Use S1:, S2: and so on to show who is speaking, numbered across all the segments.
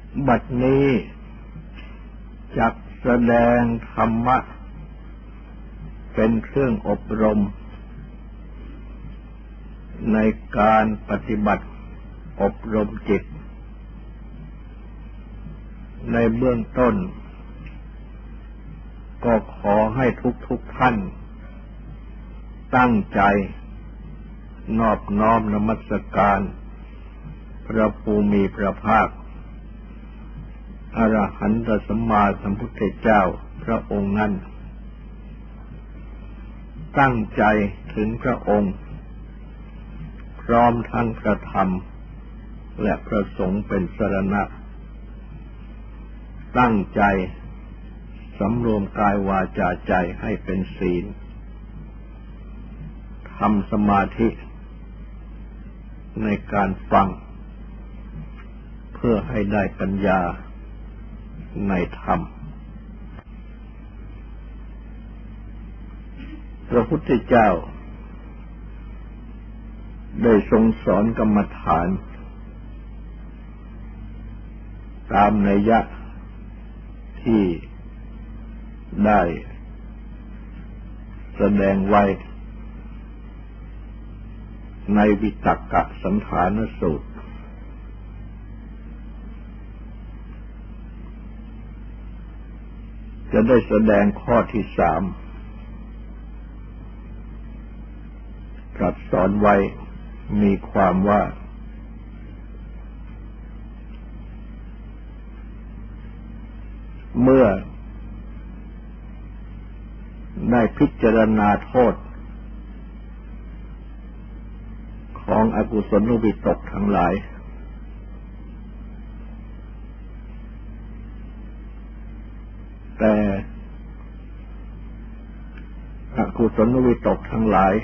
S1: บัดนี้จักแสดงธรรมะเป็นเครื่องอบรมในการปฏิบัติอบรมจิตในเบื้องต้นก็ขอให้ทุกท่านตั้งใจนอบน้อมนมัสการพระภูมิพระภาคอรหันตสัมมาสัมพุทธเจ้าพระองค์นั้นตั้งใจถึงพระองค์พร้อมทั้งพระธรรมและพระสงฆ์เป็นสรณะตั้งใจสำรวมกายวาจาใจให้เป็นศีลทำสมาธิในการฟังเพื่อให้ได้ปัญญาในธรรมพระพุทธเจ้าได้ทรงสอนกรรมฐานตามนัยยะที่ได้แสดงไว้ในวิตกสันฐานสูตรจะได้แสดงข้อที่3ตรัสสอนไว้มีความว่าเมื่อได้พิจารณาโทษของอกุศลวิตกทั้งหลายแต่อกุศลวิตกทั้งหลาย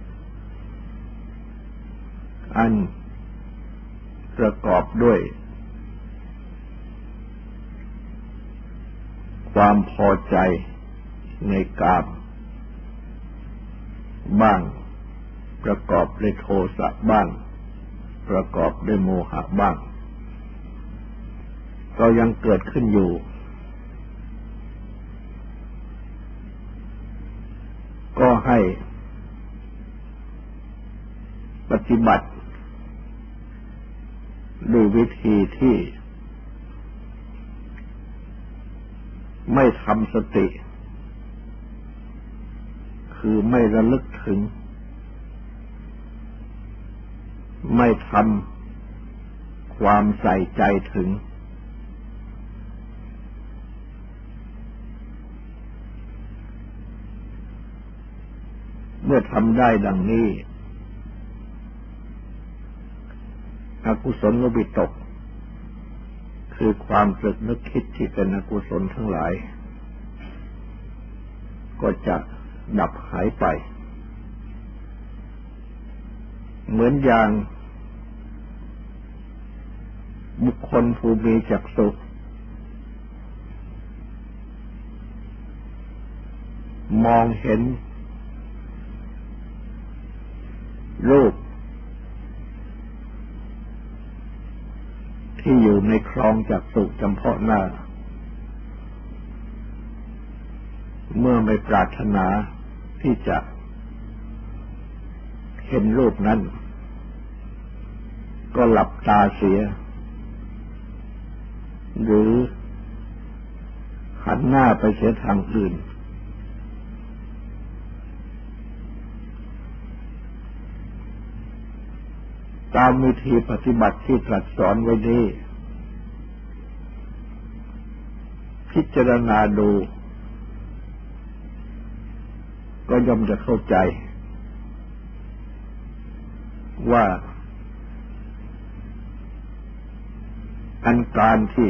S1: อันประกอบด้วยความพอใจในกามบ้างประกอบด้วยโทสะบ้างประกอบด้วยโมหะบ้างก็ยังเกิดขึ้นอยู่ก็ให้ปฏิบัติด้วยวิธีที่ไม่ทำสติคือไม่ระลึกถึงไม่ทำความใส่ใจถึงเมื่อทำได้ดังนี้อกุศลวิตกคือความตรึกนึกคิดที่เป็นอกุศลทั้งหลายก็จะดับหายไปเหมือนอย่างบุคคลผู้มีจักษุมองเห็นรูปที่อยู่ในคลองจักษุจำเพาะหน้าเมื่อไม่ปรารถนาที่จะเห็นรูปนั้นก็หลับตาเสียหรือหันหน้าไปเสียทางอื่นตามวิธีปฏิบัติที่ตรัสสอนไว้นี้พิจารณาดูก็ย่อมจะเข้าใจว่าอันการที่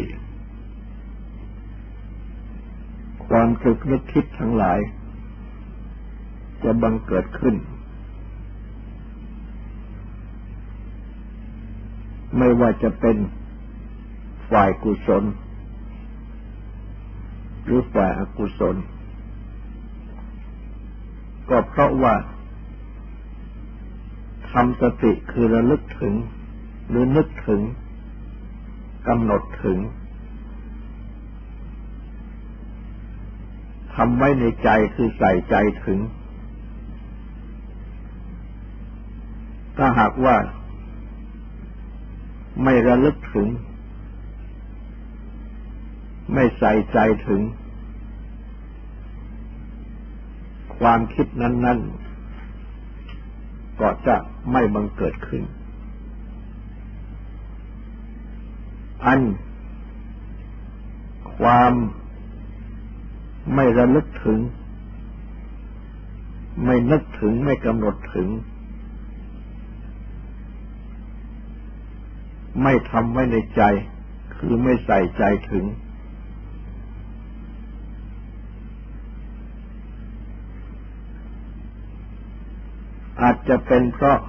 S1: ความตรึกนึกคิดทั้งหลายจะบังเกิดขึ้นไม่ว่าจะเป็นฝ่ายกุศลหรือฝ่ายอกุศลก็เพราะว่าทำสติคือระลึกถึงหรือนึกถึงกำหนดถึงทำไว้ในใจคือใส่ใจถึงถ้าหากว่าไม่ระลึกถึงไม่ใส่ใจถึงความคิดนั้นๆก็จะไม่บังเกิดขึ้นอันความไม่ระลึกถึงไม่นึกถึงไม่กำหนดถึงไม่ทำไว้ในใจคือไม่ใส่ใจถึงอาจจะเป็นเพราะ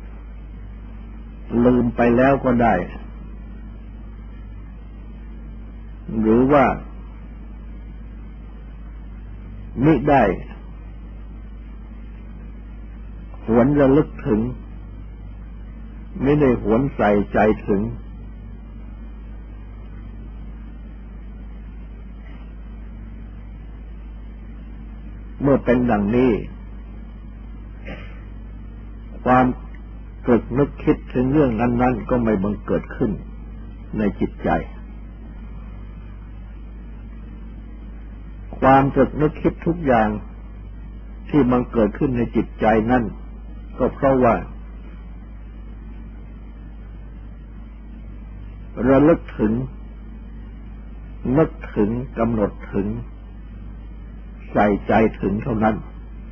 S1: ลืมไปแล้วก็ได้หรือว่ามิได้หวนระลึกถึงไม่ได้หวนใส่ใจถึงเมื่อเป็นดังนี้ความตรึกนึกคิดถึงเรื่องนั้นๆก็ไม่บังเกิดขึ้นในจิตใจความตรึกนึกคิดทุกอย่างที่บังเกิดขึ้นในจิตใจนั่นก็เพราะว่าระลึกถึงนึกถึงกำหนดถึงใส่ใจถึงเท่านั้น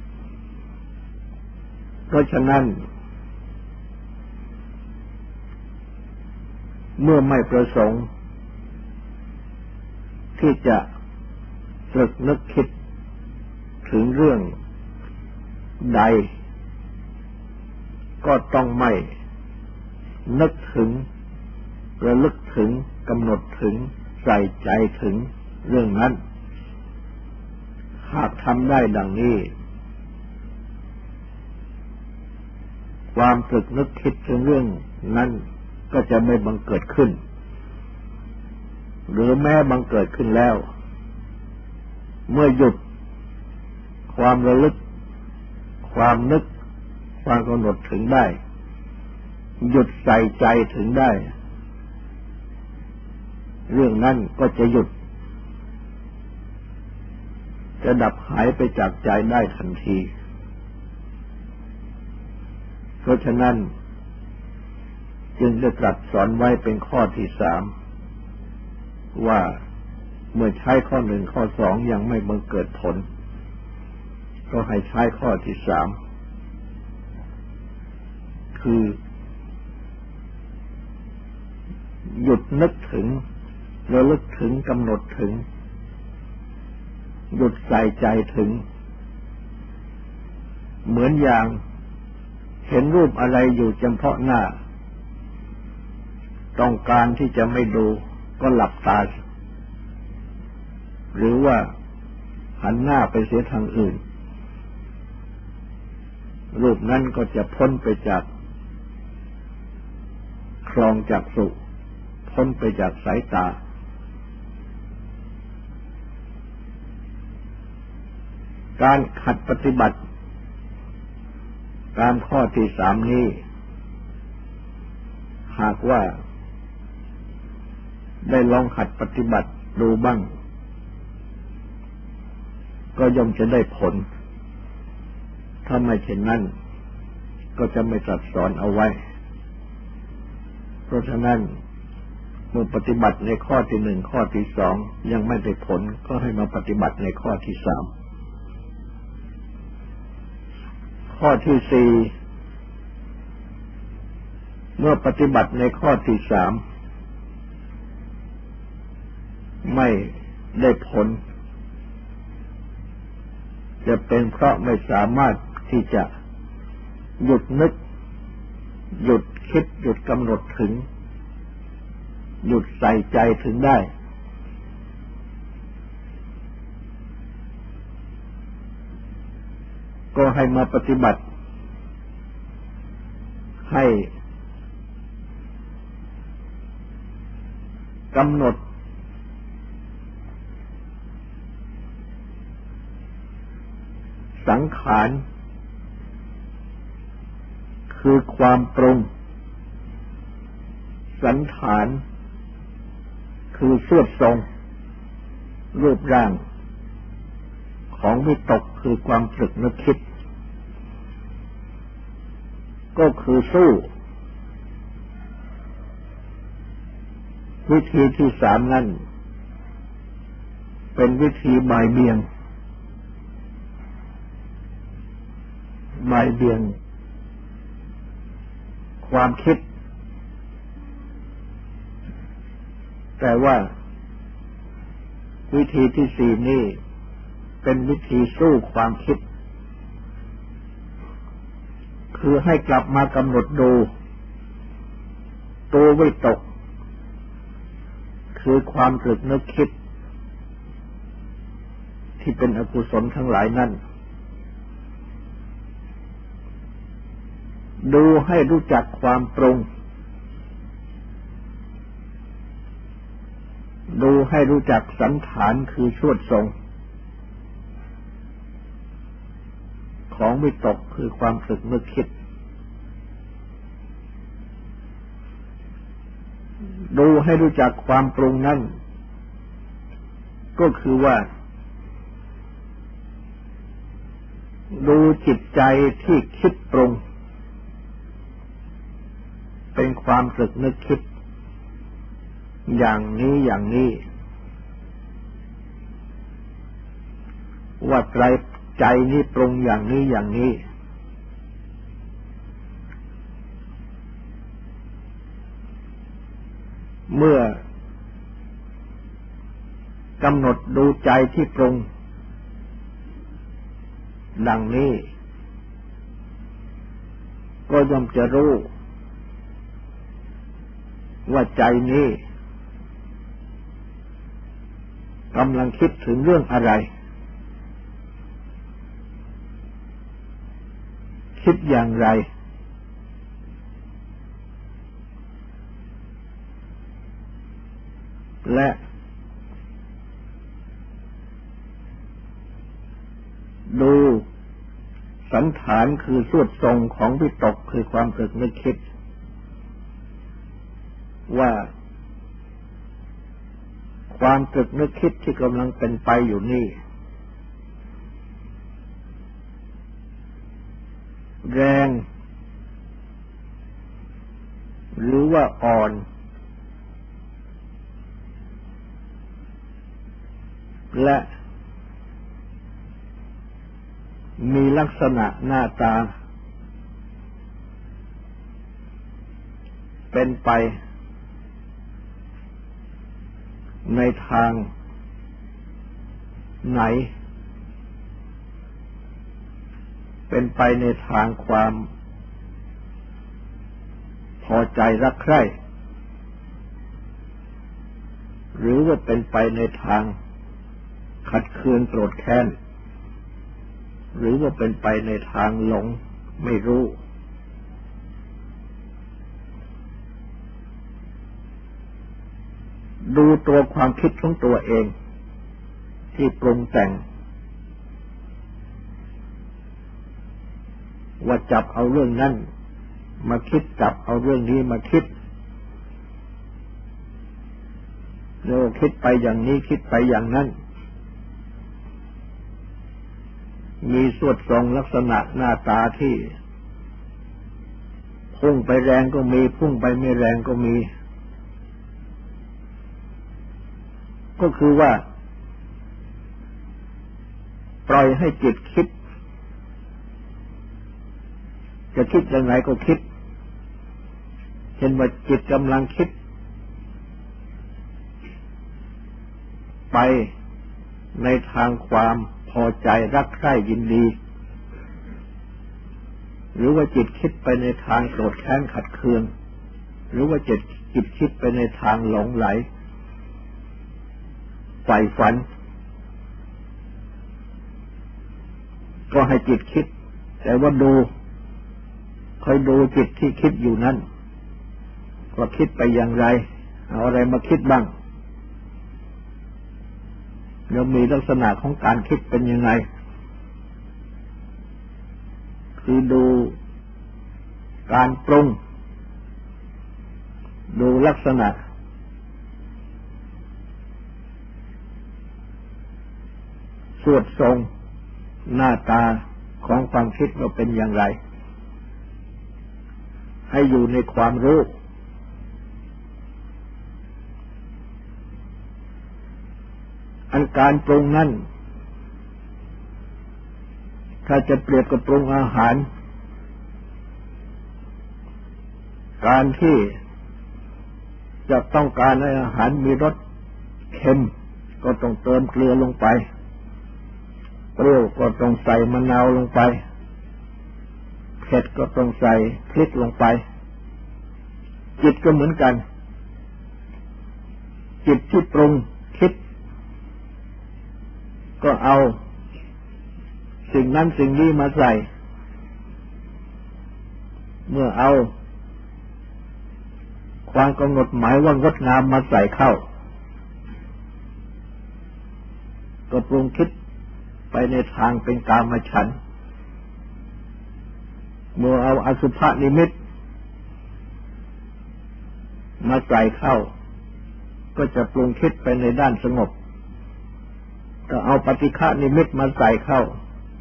S1: เพราะฉะนั้นเมื่อไม่ประสงค์ที่จะตรึกนึกคิดถึงเรื่องใดก็ต้องไม่นึกถึงระลึกถึงกำหนดถึงใส่ใจถึงเรื่องนั้นหากทำได้ดังนี้ความตรึกนึกคิดถึงเรื่องนั้นก็จะไม่บังเกิดขึ้นหรือแม้บังเกิดขึ้นแล้วเมื่อหยุดความระลึกความนึกความกำหนดถึงได้หยุดใส่ใจถึงได้เรื่องนั้นก็จะหยุดจะดับหายไปจากใจได้ทันทีเพราะฉะนั้นจึงได้ตรัสสอนไว้เป็นข้อที่3ว่าเมื่อใช้ข้อ1ข้อ2ยังไม่บังเกิดผลก็ให้ใช้ข้อที่3คือหยุดนึกถึงระลึกถึงกำหนดถึงหยุดใส่ใจถึงเหมือนอย่างเห็นรูปอะไรอยู่เฉพาะหน้าต้องการที่จะไม่ดูก็หลับตาหรือว่าหันหน้าไปเสียทางอื่นรูปนั้นก็จะพ้นไปจากคลองจักษุพ้นไปจากสายตาการหัดปฏิบัติตามข้อที่3นี้หากว่าได้ลองหัดปฏิบัติดูบ้างก็ย่อมจะได้ผลถ้าไม่เช่นนั้นก็จะไม่ตรัสสอนเอาไว้เพราะฉะนั้นเมื่อปฏิบัติในข้อที่1ข้อที่2ยังไม่ได้ผลก็ให้มาปฏิบัติในข้อที่3ข้อที่4เมื่อปฏิบัติในข้อที่3ไม่ได้ผลจะเป็นเพราะไม่สามารถที่จะหยุดนึกหยุดคิดหยุดกำหนดถึงหยุดใส่ใจถึงได้ก็ให้มาปฏิบัติให้กำหนดฐานคือความปรุงสันฐานคือสวดทรงรูปร่างของวิตกคือความตรึกนึกคิดก็คือสู้วิธีที่สามนั้นเป็นวิธีบ่ายเบี่ยงความคิดแต่ว่าวิธีที่สี่นี้เป็นวิธีสู้ความคิดคือให้กลับมากำหนดดูตัววิตกคือความตรึกนึกคิดที่เป็นอกุศลทั้งหลายนั้นดูให้รู้จักความปรุงดูให้รู้จักสันฐานคือสวดทรงของวิตกคือความตรึกนึกคิดดูให้รู้จักความปรุงนั้นก็คือว่าดูจิตใจที่คิดปรุงเป็นความตรึกนึกคิดอย่างนี้ว่าใจนี้ปรุงอย่างนี้เมื่อกำหนดดูใจที่ปรุงดังนี้ก็ย่อมจะรู้ว่าใจนี้กำลังคิดถึงเรื่องอะไรคิดอย่างไรและดูสันฐานคือสวดทรงของวิตกคือความตรึกนึกคิดว่าความตรึกนึกคิดที่กำลังเป็นไปอยู่นี่แรงหรือว่าอ่อนและมีลักษณะหน้าตาเป็นไปในทางไหนเป็นไปในทางความพอใจรักใคร่หรือว่าเป็นไปในทางขัดเคืองโกรธแค้นหรือว่าเป็นไปในทางหลงไม่รู้ดูตัวความคิดของตัวเองที่ปรุงแต่งว่าจับเอาเรื่องนั้นมาคิดจับเอาเรื่องนี้มาคิดแล้วคิดไปอย่างนี้คิดไปอย่างนั้นมีสวดทรงลักษณะหน้าตาที่พุ่งไปแรงก็มีพุ่งไปไม่แรงก็มีก็คือว่าปล่อยให้จิตคิดจะคิดยังไงก็คิดเช่นว่าจิตกำลังคิดไปในทางความพอใจรักใคร่ยินดีหรือว่าจิตคิดไปในทางโกรธแค้นขัดเคืองหรือว่าจิตคิดไปในทางหลงไหลใฝ่ฝันก็ให้จิตคิดแต่ว่าคอยดูจิตที่คิดอยู่นั้นว่าคิดไปอย่างไรเอาอะไรมาคิดบ้างแล้วมีลักษณะของการคิดเป็นยังไงคือดูการปรุงดูลักษณะสวดทรงหน้าตาของความคิดว่าเป็นอย่างไรให้อยู่ในความรู้อันการปรุงนั้นถ้าจะเปรียบกับปรุงอาหารการที่จะต้องการให้อาหารมีรสเค็มก็ต้องเติมเกลือลงไปเปรี้ยวก็ต้องใส่มะนาวลงไปเผ็ดก็ต้องใส่พริกลงไปจิตก็เหมือนกันจิตที่ปรุงคิดก็เอาสิ่งนั้นสิ่งนี้มาใส่เมื่อเอาความกำหนดหมายว่างดงามมาใส่เข้าก็ปรุงคิดไปในทางเป็นกามฉันท์เมื่อเอาอสุภนิมิตมาใส่เข้าก็จะปรุงคิดไปในด้านสงบถ้าเอาปฏิฆะนิมิตมาใส่เข้า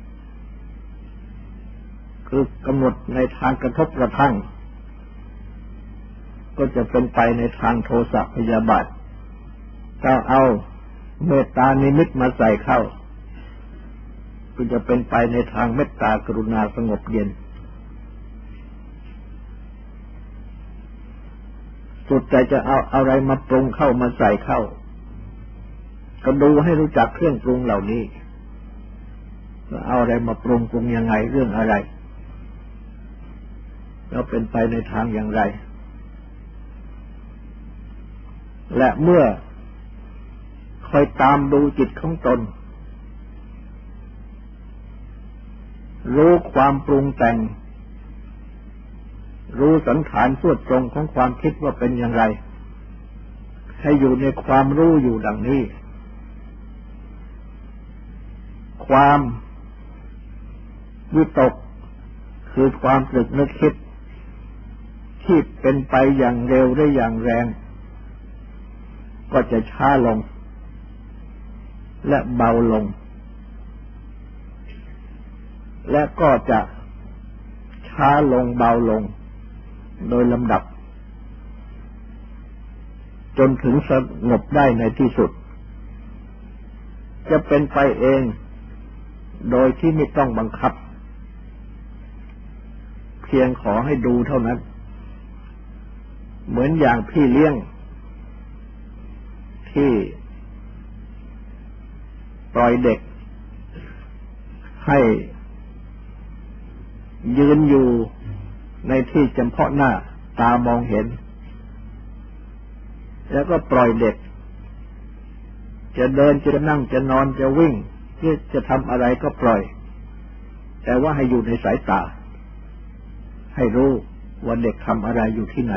S1: คือกำหนดในทางกระทบกระทั่งก็จะเป็นไปในทางโทสะพยาบาทถ้าเอาเมตตานิมิตมาใส่เข้าก็จะเป็นไปในทางเมตตากรุณาสงบเย็นสุดใจจะเอาอะไรมาปรุงเข้ามาใส่เข้าก็ดูให้รู้จักเครื่องปรุงเหล่านี้เอาอะไรมาปรุงยังไงเรื่องอะไรแล้วเป็นไปในทางอย่างไรและเมื่อคอยตามดูจิตของตนรู้ความปรุงแต่งรู้สันฐานสวดทรงของความคิดว่าเป็นอย่างไรให้อยู่ในความรู้อยู่ดังนี้ความวิตกคือความตรึกนึกคิดที่เป็นไปอย่างเร็วและอย่างแรงก็จะช้าลงและเบาลงและก็จะช้าลงเบาลงโดยลำดับจนถึงสงบได้ในที่สุดจะเป็นไปเองโดยที่ไม่ต้องบังคับเพียงขอให้ดูเท่านั้นเหมือนอย่างพี่เลี้ยงที่ปล่อยเด็กให้ยืนอยู่ในที่เฉพาะหน้าตามองเห็นแล้วก็ปล่อยเด็กจะเดินจะนั่งจะนอนจะวิ่งจะทำอะไรก็ปล่อยแต่ว่าให้อยู่ในสายตาให้รู้ว่าเด็กทำอะไรอยู่ที่ไหน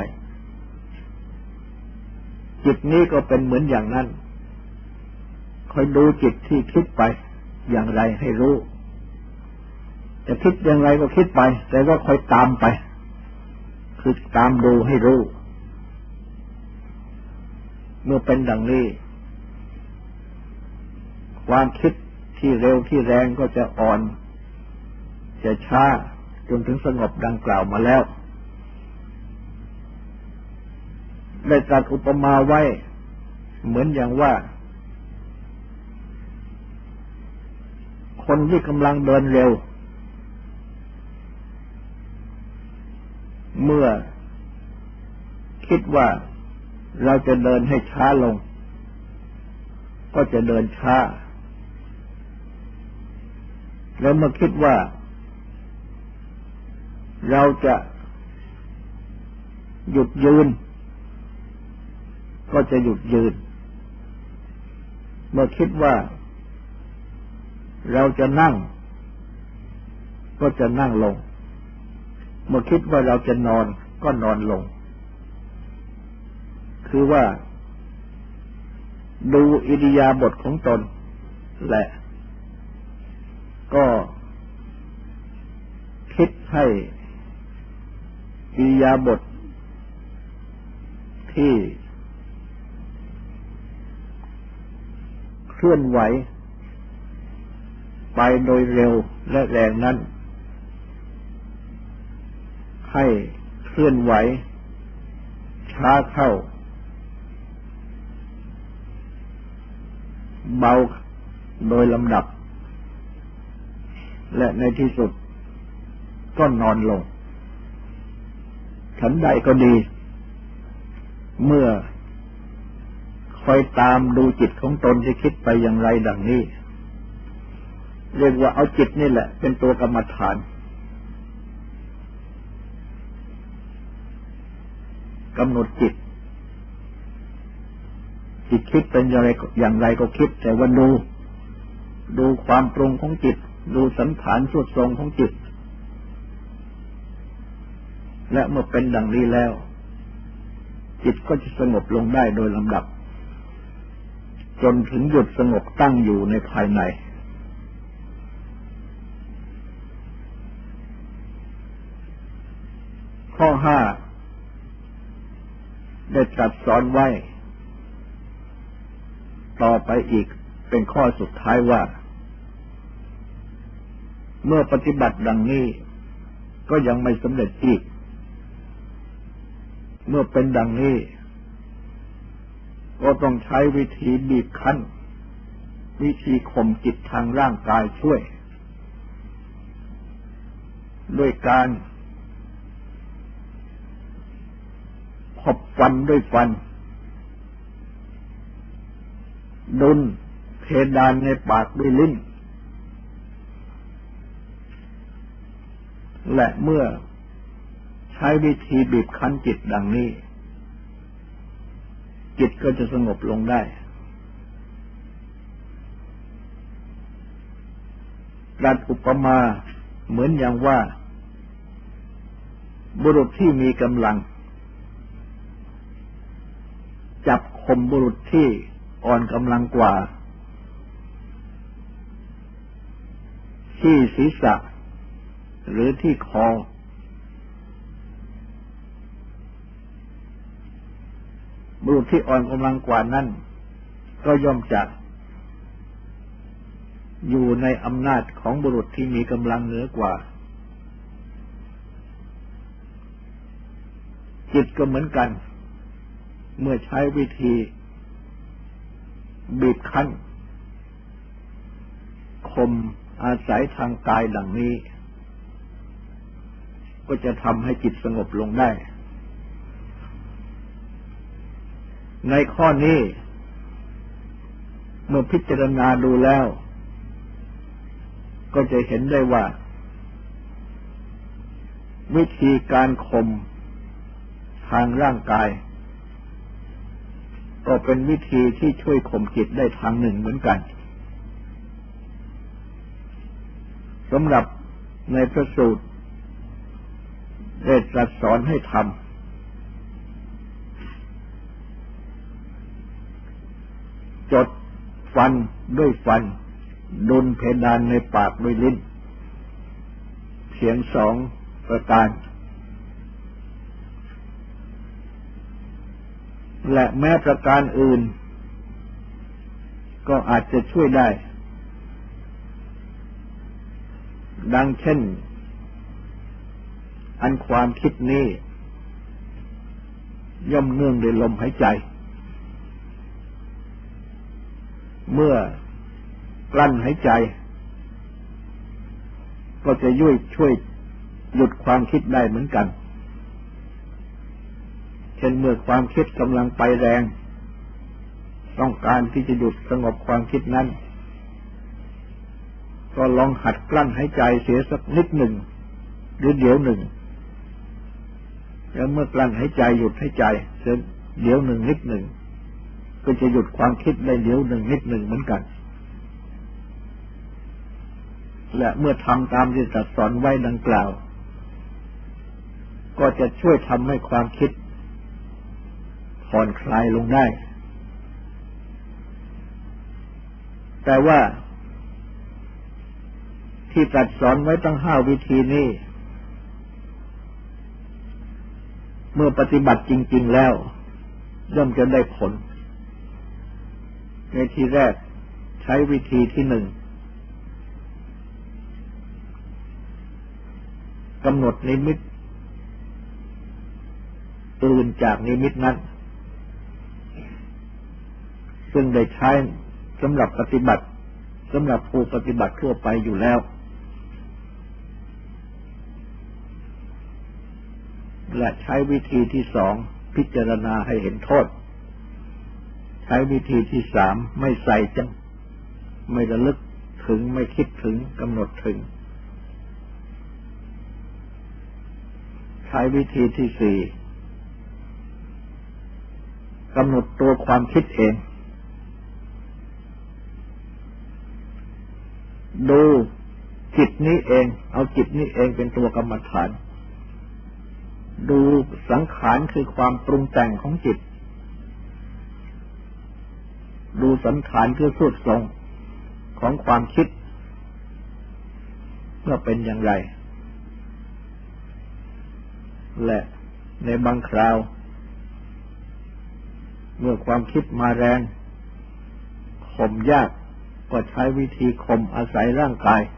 S1: จิตนี้ก็เป็นเหมือนอย่างนั้นคอยดูจิตที่คิดไปอย่างไรให้รู้จะคิดอย่างไรก็คิดไปแต่ว่าคอยตามไปคือตามดูให้รู้เมื่อเป็นดังนี้ความคิดที่เร็วที่แรงก็จะอ่อนจะช้าจนถึงสงบดังกล่าวมาแล้วได้ตรัสอุปมาไว้เหมือนอย่างว่าคนที่กำลังเดินเร็วเมื่อคิดว่าเราจะเดินให้ช้าลงก็จะเดินช้าแล้วเมื่อคิดว่าเราจะหยุดยืนก็จะหยุดยืนเมื่อคิดว่าเราจะนั่งก็จะนั่งลงเมื่อคิดว่าเราจะนอนก็นอนลงคือว่าดูอิริยาบถของตนและก็คิดคิดให้อิริยาบถที่เคลื่อนไหวไปโดยเร็วและแรงนั้นให้เคลื่อนไหวช้าเข้าเบาโดยลำดับและในที่สุดก็นอนลงฉันใดก็ดีเมื่อคอยตามดูจิตของตนที่คิดไปอย่างไรดังนี้เรียกว่าเอาจิตนี่แหละเป็นตัวกรรมฐานกำหนดจิตคิดเป็นอย่างไรก็คิดแต่ว่าดูความปรุงของจิตดูสันฐานสุดทรงของจิตและเมื่อเป็นดังนี้แล้วจิตก็จะสงบลงได้โดยลำดับจนถึงหยุดสงบตั้งอยู่ในภายในข้อ5ได้ตรัสสอนไว้ต่อไปอีกเป็นข้อสุดท้ายว่าเมื่อปฏิบัติดังนี้ก็ยังไม่สำเร็จอีกเมื่อเป็นดังนี้ก็ต้องใช้วิธีบีบคั้นวิธีข่มจิตทางร่างกายช่วยด้วยการขบฟันด้วยฟันดุลเพดานในปากด้วยลิ้นและเมื่อใช้วิธีบีบคั้นจิตดังนี้จิตก็จะสงบลงได้รัดอุปมาเหมือนอย่างว่าบุรุษที่มีกำลังจับข่มบุรุษที่อ่อนกำลังกว่าที่ศีรษะหรือที่คอบุรุษที่อ่อนกำลังกว่านั้นก็ย่อมจะอยู่ในอำนาจของบุรุษที่มีกำลังเหนือกว่าจิตก็เหมือนกันเมื่อใช้วิธีบีบคั้นข่มอาศัยทางกายดังนี้ก็จะทำให้จิตสงบลงได้ในข้อนี้เมื่อพิจารณาดูแล้วก็จะเห็นได้ว่าวิธีการข่มทางร่างกายก็เป็นวิธีที่ช่วยข่มจิตได้ทางหนึ่งเหมือนกันสำหรับในพระสูตรได้ตรัสสอนให้ทำจดฟันด้วยฟันดุลเพดานในปากด้วยลิ้นเพียง2 ประการและแม้ประการอื่นก็อาจจะช่วยได้ดังเช่นอันความคิดนี้ย่อมเนื่องด้วยลมหายใจเมื่อกลั้นหายใจก็จะช่วยหยุดความคิดได้เหมือนกันเช่นเมื่อความคิดกำลังไปแรงต้องการที่จะหยุดสงบความคิดนั้นก็ลองหัดกลั้นหายใจเสียสักนิดหนึ่งหรือเดี๋ยวหนึ่งแล้วเมื่อกลั้นหายใจหยุดหายใจเสียเดี๋ยวหนึ่งนิดหนึ่งก็จะหยุดความคิดได้เดี๋ยวหนึ่งนิดหนึ่งเหมือนกันและเมื่อทำตามที่ตรัสสอนไว้ดังกล่าวก็จะช่วยทำให้ความคิดผ่อนคลายลงได้แต่ว่าที่ตรัสสอนไว้ตั้ง5 วิธีนี้เมื่อปฏิบัติจริงๆแล้วย่อมจะได้ผลในทีแรกใช้วิธีที่หนึ่งกำหนดนิมิตอื่นจากนิมิตนั้นซึ่งได้ใช้สำหรับปฏิบัติสำหรับผู้ปฏิบัติทั่วไปอยู่แล้วและใช้วิธีที่สองพิจารณาให้เห็นโทษใช้วิธีที่สามไม่ใส่จังไม่ระลึกถึงไม่คิดถึงกำหนดถึงใช้วิธีที่สี่กำหนดตัวความคิดเองดูจิตนี้เองเอาจิตนี้เองเป็นตัวกรรมฐานดูสังขารคือความปรุงแต่งของจิตดูสังขารคือสุดทรงของความคิดว่าเป็นอย่างไรและในบางคราวเมื่อความคิดมาแรงข่มยากก็ใช้วิธีข่มอาศัยร่างกาย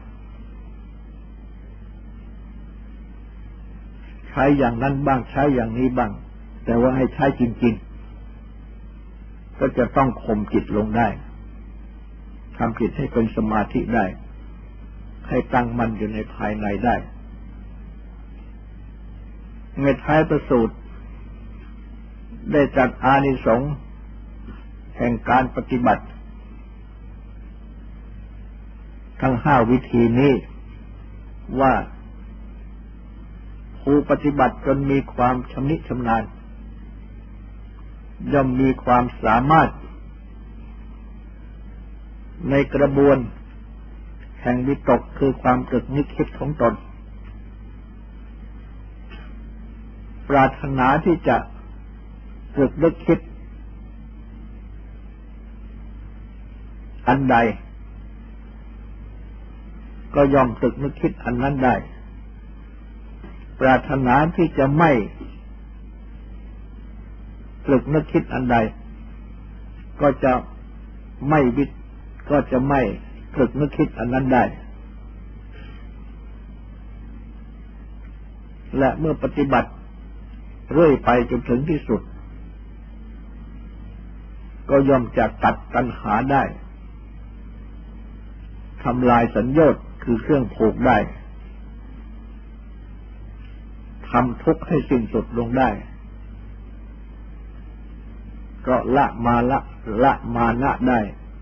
S1: ใช้อย่างนั้นบ้างใช้อย่างนี้บ้างแต่ว่าให้ใช้จริงๆก็จะต้องข่มจิตลงได้ทำจิตให้เป็นสมาธิได้ให้ตั้งมั่นอยู่ในภายในได้ในท้ายประสูตรได้จัดอานิสงส์แห่งการปฏิบัติทั้งห้าวิธีนี้ว่าผู้ปฏิบัติจนมีความชำนิชำนาญย่อมมีความสามารถในกระบวนแห่งวิตกคือความตรึกนึกคิดของตนปรารถนาที่จะตรึกนึกคิดอันใดก็ย่อมตรึกนึกคิดอันนั้นได้ปรารถนาที่จะไม่ตรึกนึกคิดอันใดก็จะไม่ตรึกนึกคิดอันนั้นได้และเมื่อปฏิบัติเรื่อยไปจนถึงที่สุดก็ย่อมจะตัดตัณหาได้ทำลายสัญญาคือเครื่องผูกได้ทำทุกข์ให้สิ้นสุดลงได้ก็ละมานะได้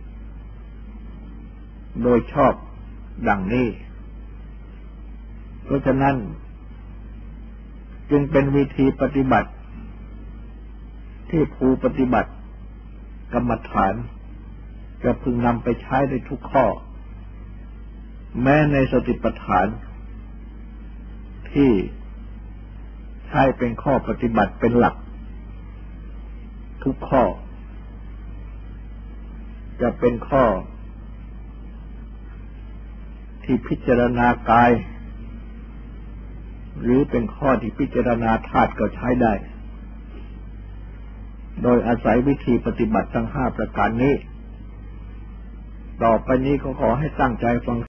S1: โดยชอบดังนี้เพราะฉะนั้นจึงเป็นวิธีปฏิบัติที่ผู้ปฏิบัติกรรมฐานจะพึงนำไปใช้ได้ทุกข้อแม้ในสติปัฏฐานที่ใช้เป็นข้อปฏิบัติเป็นหลักทุกข้อจะเป็นข้อที่พิจารณากายหรือเป็นข้อที่พิจารณาธาตุก็ใช้ได้โดยอาศัยวิธีปฏิบัติทั้งห้าประการนี้ต่อไปนี้ก็ขอให้ตั้งใจฟัง